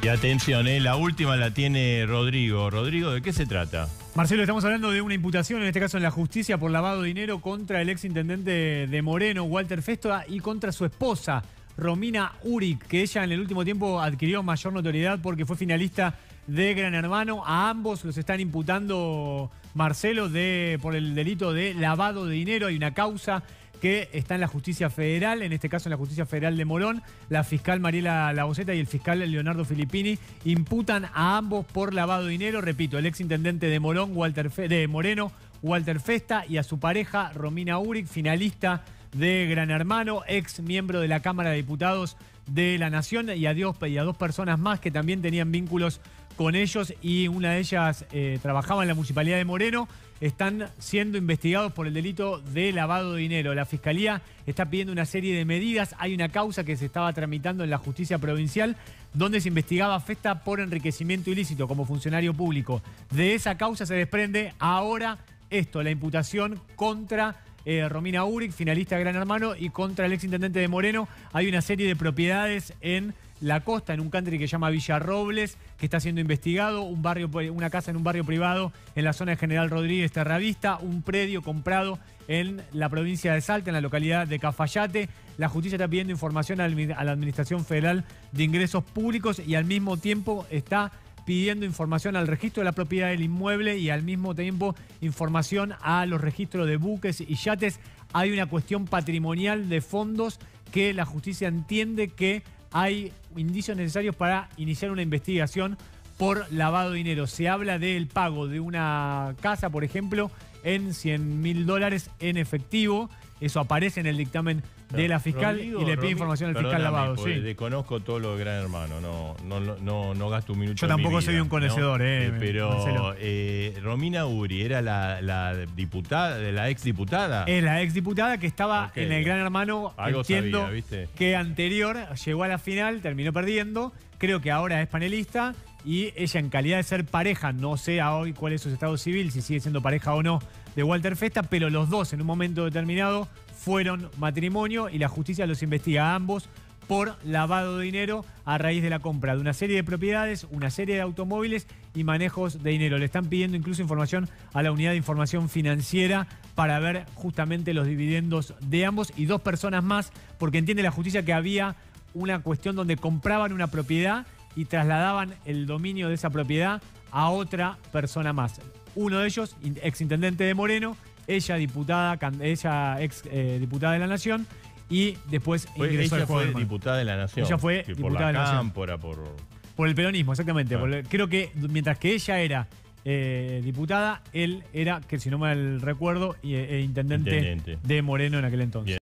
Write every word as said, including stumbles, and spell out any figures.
Y atención, ¿eh? La última la tiene Rodrigo. Rodrigo, ¿de qué se trata? Marcelo, estamos hablando de una imputación, en este caso en la justicia, por lavado de dinero contra el exintendente de Moreno, Walter Festola, y contra su esposa, Romina Uric, que ella en el último tiempo adquirió mayor notoriedad porque fue finalista de Gran Hermano. A ambos los están imputando, Marcelo, de, por el delito de lavado de dinero. Hay una causa que está en la justicia federal, en este caso en la justicia federal de Morón. La fiscal Mariela Laboceta y el fiscal Leonardo Filippini imputan a ambos por lavado de dinero. Repito, el exintendente de Morón, Walter Fe, de Moreno, Walter Festa, y a su pareja, Romina Uric, finalista de Gran Hermano, ex miembro de la Cámara de Diputados de la Nación, y a, Dios, y a dos personas más que también tenían vínculos con ellos, y una de ellas eh, trabajaba en la Municipalidad de Moreno. Están siendo investigados por el delito de lavado de dinero. La Fiscalía está pidiendo una serie de medidas. Hay una causa que se estaba tramitando en la justicia provincial donde se investigaba a Festa por enriquecimiento ilícito como funcionario público. De esa causa se desprende ahora esto, la imputación contra Eh, Romina Uric, finalista de Gran Hermano, y contra el exintendente de Moreno. Hay una serie de propiedades en la costa, en un country que se llama Villarrobles, que está siendo investigado, un barrio, una casa en un barrio privado en la zona de General Rodríguez Terravista, un predio comprado en la provincia de Salta, en la localidad de Cafayate. La justicia está pidiendo información a la Administración Federal de Ingresos Públicos y al mismo tiempo está pidiendo información al registro de la propiedad del inmueble y al mismo tiempo información a los registros de buques y yates. Hay una cuestión patrimonial de fondos que la justicia entiende que hay indicios necesarios para iniciar una investigación por lavado de dinero. Se habla del pago de una casa, por ejemplo, en cien mil dólares en efectivo. Eso aparece en el dictamen de la fiscal. Rodrigo, y le pide Rodrigo, información al fiscal lavado. Sí. Desconozco todo lo de Gran Hermano, no, no, no, no gasto un minuto. Yo tampoco soy un conocedor, ¿no? eh, eh, pero eh, Romina Uri era la, la diputada, la exdiputada. Es la exdiputada que estaba okay. en el Gran Hermano. Algo entiendo sabía, ¿viste? Que anterior llegó a la final, terminó perdiendo. Creo que ahora es panelista. Y ella, en calidad de ser pareja, no sé a hoy cuál es su estado civil, si sigue siendo pareja o no de Walter Festa, pero los dos en un momento determinado fueron matrimonio y la justicia los investiga a ambos por lavado de dinero a raíz de la compra de una serie de propiedades, una serie de automóviles y manejos de dinero. Le están pidiendo incluso información a la Unidad de Información Financiera para ver justamente los dividendos de ambos y dos personas más, porque entiende la justicia que había una cuestión donde compraban una propiedad y trasladaban el dominio de esa propiedad a otra persona más. Uno de ellos, exintendente de Moreno, ella diputada, ella ex eh, diputada de la Nación, y después fue, ingresó ella al fue diputada de la Nación. Ella fue que diputada por la de la Cámpora, Nación. Por... por el peronismo, exactamente. Ah. Por el, creo que mientras que ella era eh, diputada, él era, que si no mal recuerdo, eh, intendente, intendente de Moreno en aquel entonces. Bien.